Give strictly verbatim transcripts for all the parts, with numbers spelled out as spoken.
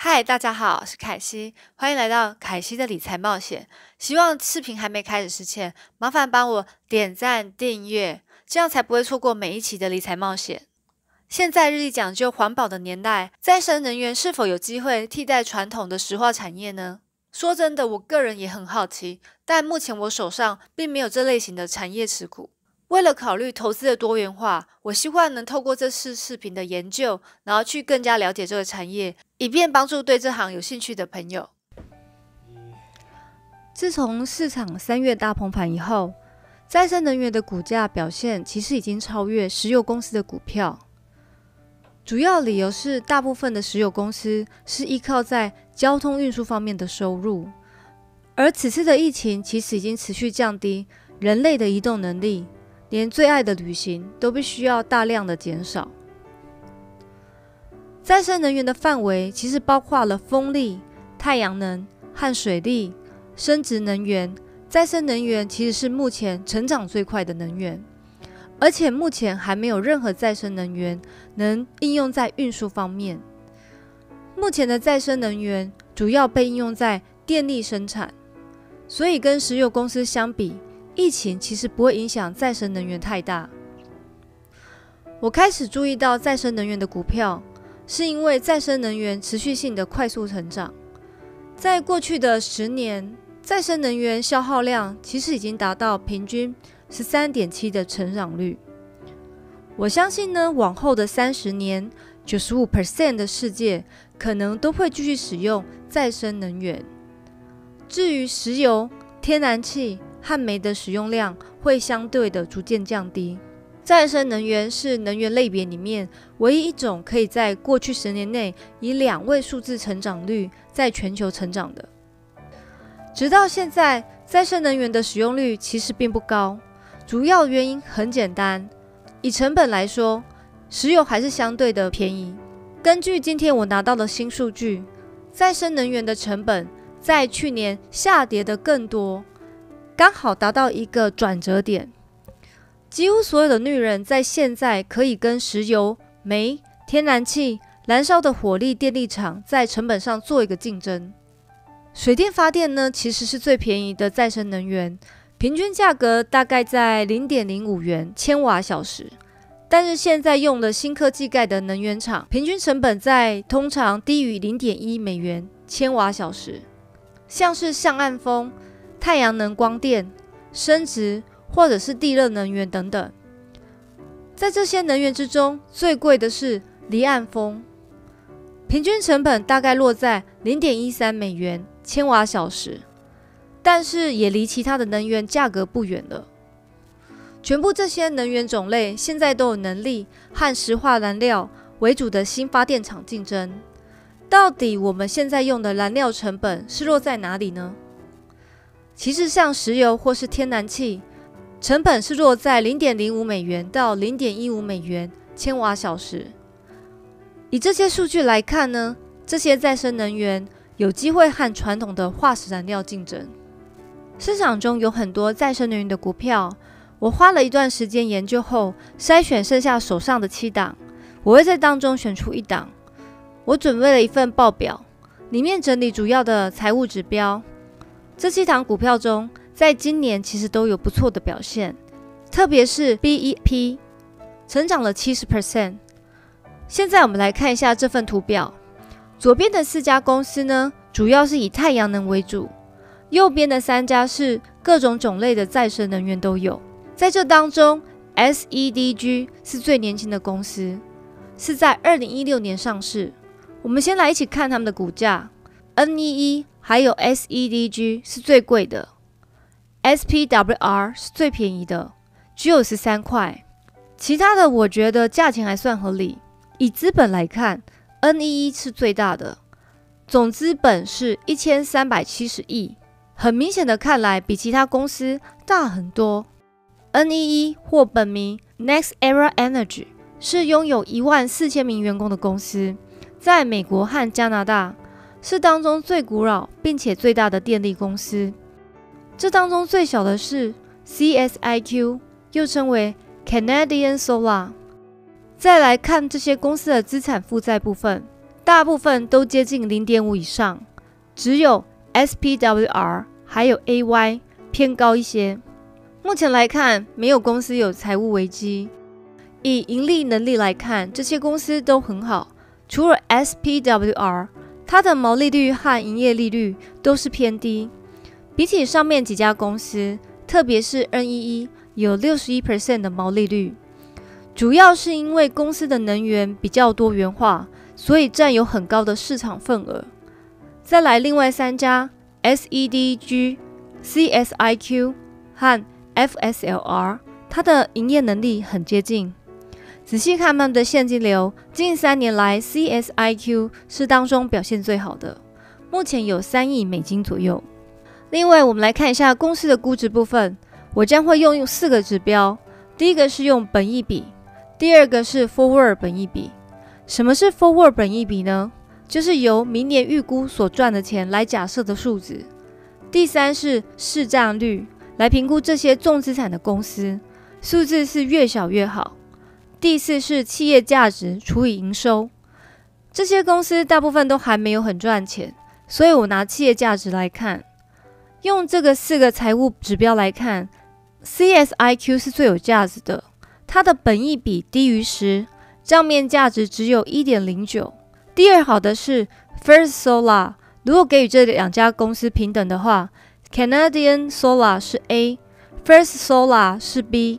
嗨，大家好，我是凯西，欢迎来到凯西的理财冒险。希望视频还没开始之前，麻烦帮我点赞、订阅，这样才不会错过每一期的理财冒险。现在日益讲究环保的年代，再生能源是否有机会替代传统的石化产业呢？说真的，我个人也很好奇，但目前我手上并没有这类型的产业持股。为了考虑投资的多元化，我希望能透过这次视频的研究，然后去更加了解这个产业，以便帮助对这行有兴趣的朋友。 自从市场三月大崩盘以后，再生能源的股价表现其实已经超越石油公司的股票。主要理由是大部分的石油公司是依靠在交通运输方面的收入，而此次的疫情其实已经持续降低人类的移动能力，连最爱的旅行都必须要大量的减少。再生能源的范围其实包括了风力、太阳能和水力、生质能源。再生能源其实是目前成长最快的能源，而且目前还没有任何再生能源能应用在运输方面。目前的再生能源主要被应用在电力生产，所以跟石油公司相比，疫情其实不会影响再生能源太大。我开始注意到再生能源的股票，是因为再生能源持续性的快速成长。在过去的十年，再生能源消耗量其实已经达到平均 百分之十三点七 的成长率。我相信呢，往后的三十年 百分之九十五 的世界可能都会继续使用再生能源。至于石油、天然气和煤的使用量会相对的逐渐降低。再生能源是能源类别里面唯一一种可以在过去十年内以两位数字成长率在全球成长的。直到现在，再生能源的使用率其实并不高，主要原因很简单，以成本来说，石油还是相对的便宜。根据今天我拿到的新数据，再生能源的成本在去年下跌的更多，刚好达到一个转折点。几乎所有的绿人在现在可以跟石油、煤、天然气、燃烧的火力电力厂在成本上做一个竞争。水电发电呢，其实是最便宜的再生能源，平均价格大概在 零点零五元千瓦小时。但是现在用了新科技盖的能源厂，平均成本在通常低于 零点一美元千瓦小时。像是向岸风、太阳能光电、生质或者是地热能源等等。在这些能源之中，最贵的是离岸风，平均成本大概落在 零点一三美元千瓦小时，但是也离其他的能源价格不远了。全部这些能源种类现在都有能力和石化燃料为主的新发电厂竞争。到底我们现在用的燃料成本是落在哪里呢？其实像石油或是天然气，成本是落在 零点零五美元到 零点一五美元千瓦小时。以这些数据来看呢，这些再生能源有机会和传统的化石燃料竞争。市场中有很多再生能源的股票，我花了一段时间研究后，筛选剩下手上的七档，我会在当中选出一档。我准备了一份报表，里面整理主要的财务指标。这七档股票中，在今年其实都有不错的表现，特别是 B E P 成长了 百分之七十。现在我们来看一下这份图表，左边的四家公司呢，主要是以太阳能为主，右边的三家是各种种类的再生能源都有。在这当中 S E D G 是最年轻的公司，是在二零一六年上市。我们先来一起看他们的股价， N E E 还有 S E D G 是最贵的， S P W R 是最便宜的，只有十三块。其他的我觉得价钱还算合理。以资本来看， N E E 是最大的，总资本是一千三百七十亿，很明显的看来比其他公司大很多。 N E E 或本名 NextEra Energy 是拥有一万四千名员工的公司，在美国和加拿大是当中最古老并且最大的电力公司。这当中最小的是 C S I Q， 又称为 Canadian Solar。再来看这些公司的资产负债部分， 大部分都接近 零点五 以上，只有 S P W R 还有 A Y 偏高一些。目前来看，没有公司有财务危机。以盈利能力来看，这些公司都很好，除了 S P W R， 它的毛利率和营业利率都是偏低。比起上面几家公司，特别是 N E E 有 百分之六十一 的毛利率，主要是因为公司的能源比较多元化，所以占有很高的市场份额。再来另外三家 S E D G、C S I Q 和 F S L R， 它的营业能力很接近。仔细看他们的现金流，近三年来 C S I Q 是当中表现最好的，目前有三亿美金左右。另外，我们来看一下公司的估值部分，我将会用四个指标。第一个是用本益比，第二个是 forward 本益比。什么是 forward 本益比呢？就是由明年预估所赚的钱来假设的数值。第三是市占率，来评估这些重资产的公司，数字是越小越好。第四是企业价值除以营收，这些公司大部分都还没有很赚钱，所以我拿企业价值来看。用这个四个财务指标来看， C S I Q 是最有价值的，它的本益比低于十，账面价值只有 一点零九。第二好的是 First Solar， 如果给予这两家公司平等的话， Canadian Solar 是 A，First Solar 是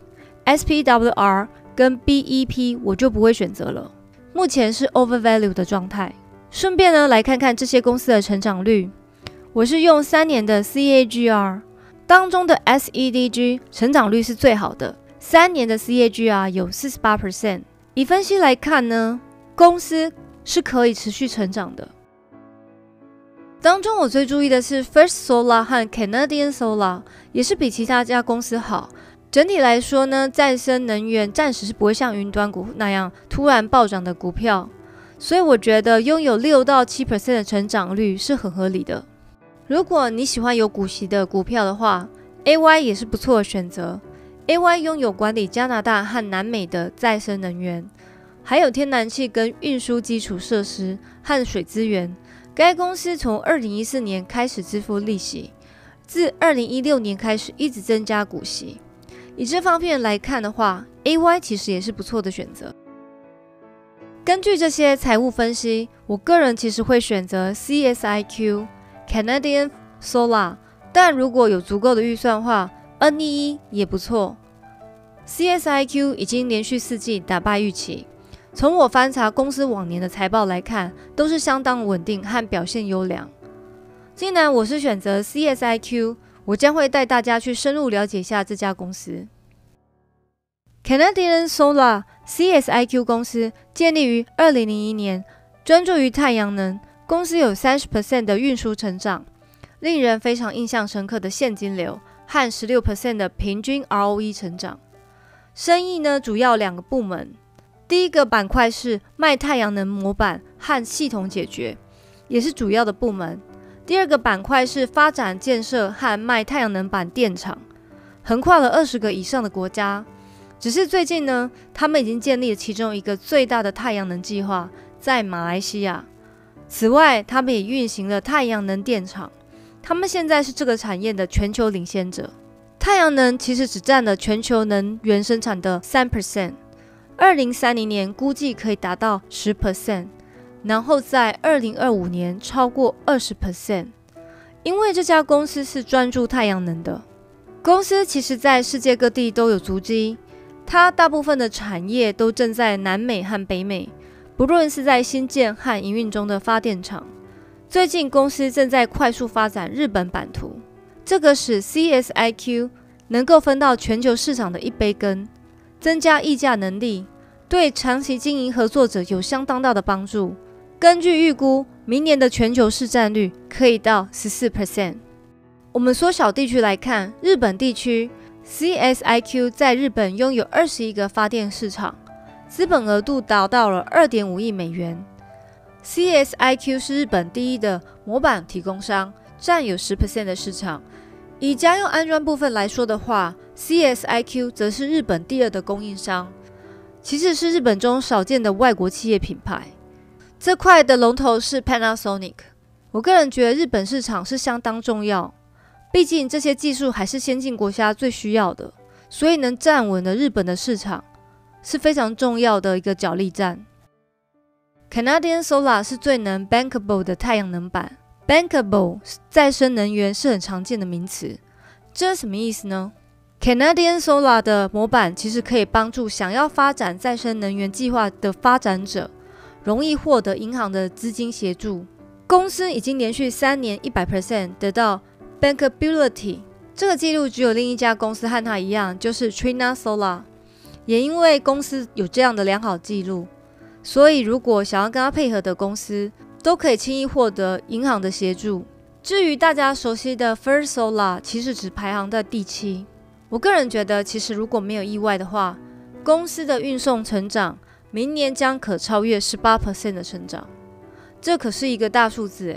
B，S P W R 跟 B E P 我就不会选择了，目前是 overvalue 的状态。顺便呢，来看看这些公司的成长率，我是用三年的 C A G R， 当中的 S E D G 成长率是最好的，三年的 C A G R 有 百分之四十八。 以分析来看呢，公司是可以持续成长的。当中我最注意的是 First Solar 和 Canadian Solar， 也是比其他家公司好。整体来说呢，再生能源暂时是不会像云端股那样突然暴涨的股票，所以我觉得拥有 百分之六到七 的成长率是很合理的。如果你喜欢有股息的股票的话， A Y 也是不错的选择。 A Y 拥有管理加拿大和南美的再生能源，还有天然气跟运输基础设施和水资源。该公司从二零一四年开始支付利息，自二零一六年开始一直增加股息。以这方面来看的话， A Y 其实也是不错的选择。根据这些财务分析，我个人其实会选择 C S I Q、Canadian Solar， 但如果有足够的预算的话， N E E 也不错。C S I Q 已经连续四季打败预期，从我翻查公司往年的财报来看，都是相当稳定和表现优良。既然我是选择 C S I Q， 我将会带大家去深入了解一下这家公司。Canadian Solar C S I Q 公司建立于二零零一年，专注于太阳能。公司有 百分之三十 的运输成长，令人非常印象深刻的现金流和 百分之十六 的平均 R O E 成长。生意呢，主要两个部门。第一个板块是卖太阳能模板和系统解决，也是主要的部门。第二个板块是发展建设和卖太阳能板电厂，横跨了二十个以上的国家。只是最近呢，他们已经建立了其中一个最大的太阳能计划，在马来西亚。此外，他们也运行了太阳能电厂，他们现在是这个产业的全球领先者。太阳能其实只占了全球能源生产的 百分之三， 二零三零年估计可以达到 百分之十， 然后在二零二五年超过 百分之二十。 因为这家公司是专注太阳能的，公司其实在世界各地都有足迹，它大部分的产业都正在南美和北美，不论是在新建和营运中的发电厂。最近公司正在快速发展日本版图，这个使 C S I Q 能够分到全球市场的一杯羹，增加议价能力，对长期经营合作者有相当大的帮助。根据预估，明年的全球市占率可以到 百分之十四。 我们缩小地区来看，日本地区 C S I Q 在日本拥有二十一个发电市场，资本额度达到了 二点五亿美元。C S I Q 是日本第一的模板提供商，占有 百分之十 的市场。以家用安装部分来说的话， C S I Q 则是日本第二的供应商，其实是日本中少见的外国企业品牌。 这块的龙头是 Panasonic。我个人觉得日本市场是相当重要，毕竟这些技术还是先进国家最需要的，所以能站稳了日本的市场是非常重要的一个角力战。Canadian Solar 是最能 bankable 的太阳能板。Bankable 再生能源是很常见的名词，这是什么意思呢？ Canadian Solar 的模板其实可以帮助想要发展再生能源计划的发展者，容易获得银行的资金协助。公司已经连续三年 百分之百 得到 bankability， 这个记录只有另一家公司和它一样，就是 Trina Solar。也因为公司有这样的良好记录，所以如果想要跟它配合的公司，都可以轻易获得银行的协助。至于大家熟悉的 First Solar， 其实只排行在第七。我个人觉得，其实如果没有意外的话，公司的运送成长明年将可超越 百分之十八 的成长，这可是一个大数字诶。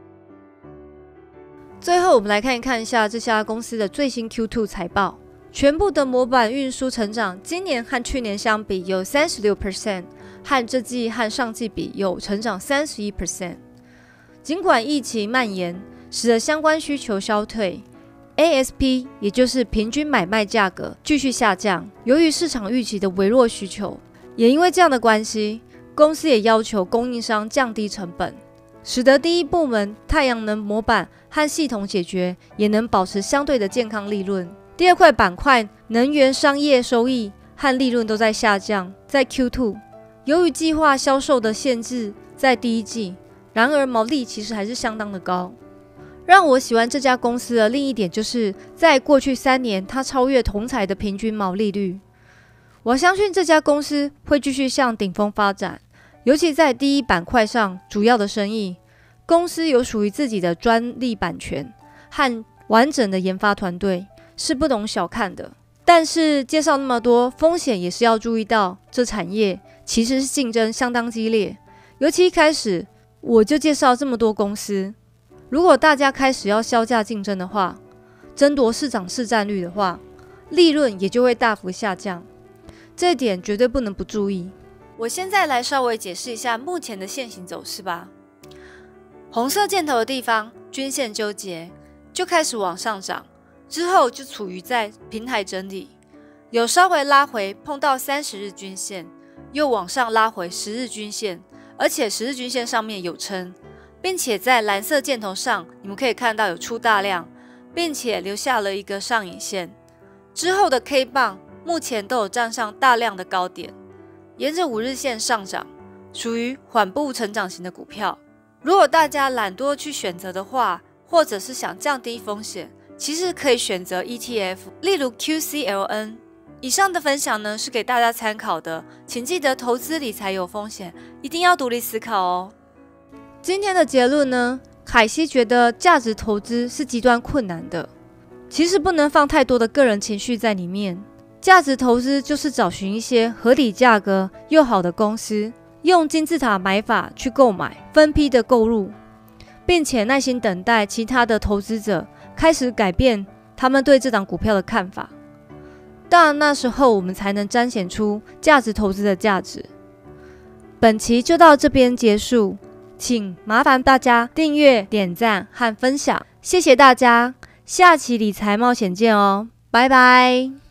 最后，我们来看一看一下这家公司的最新 Q 二 财报。全部的模板运输成长，今年和去年相比有 百分之三十六， 和这季和上季比有成长 百分之三十一。尽管疫情蔓延，使得相关需求消退 ，A S P 也就是平均买卖价格继续下降。由于市场预期的微弱需求，也因为这样的关系，公司也要求供应商降低成本，使得第一部门太阳能模板和系统解决也能保持相对的健康利润。第二块板块能源商业收益和利润都在下降，在 Q 二， 由于计划销售的限制在第一季，然而毛利其实还是相当的高。让我喜欢这家公司的另一点就是在过去三年它超越同财的平均毛利率。我相信这家公司会继续向顶峰发展，尤其在第一板块上主要的生意，公司有属于自己的专利版权和完整的研发团队，是不容小看的。但是介绍那么多，风险也是要注意到，这产业其实是竞争相当激烈。尤其一开始我就介绍这么多公司，如果大家开始要削价竞争的话，争夺市场市占率的话，利润也就会大幅下降，这一点绝对不能不注意。 我现在来稍微解释一下目前的线型走势吧。红色箭头的地方，均线纠结，就开始往上涨。之后就处于在平台整理，有稍微拉回碰到三十日均线，又往上拉回十日均线，而且十日均线上面有撑，并且在蓝色箭头上你们可以看到有出大量，并且留下了一个上影线。之后的 K 棒目前都有站上大量的高点，沿着五日线上涨，属于缓步成长型的股票。如果大家懒惰去选择的话，或者是想降低风险，其实可以选择 E T F， 例如 Q C L N。 以上的分享呢是给大家参考的，请记得投资理财有风险，一定要独立思考哦。 今天的结论呢，凯西觉得价值投资是极端困难的，其实不能放太多的个人情绪在里面。价值投资就是找寻一些合理价格又好的公司，用金字塔买法去购买，分批的购入，并且耐心等待其他的投资者开始改变他们对这档股票的看法，当然那时候我们才能彰显出价值投资的价值。本期就到这边结束，请麻烦大家订阅、点赞和分享，谢谢大家，下期理财冒险见哦，拜拜。